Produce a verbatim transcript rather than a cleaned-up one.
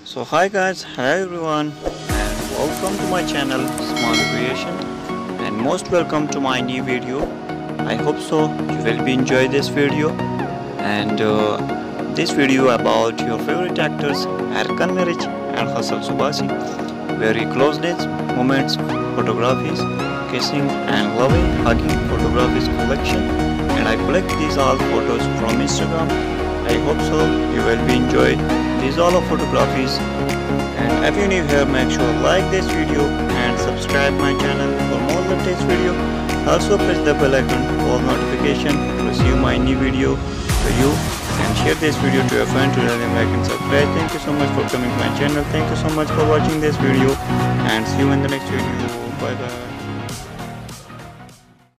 So hi guys, hello everyone and welcome to my channel Usman Creation and most welcome to my new video. I hope so you will be enjoy this video and uh, this video about your favorite actors Erkan Meriç and Hazal Subaşi. Very closeness, moments, photographies, kissing and loving, hugging photographies collection, and I collect these all photos from Instagram. I hope so you will be enjoy these all of photographies. And if you're new here, make sure like this video and subscribe my channel for more latest video. Also press the bell icon for notification to receive my new video to you, and share this video to your friend to let them like and subscribe. Thank you so much for coming to my channel. Thank you so much for watching this video and see you in the next video. Bye bye.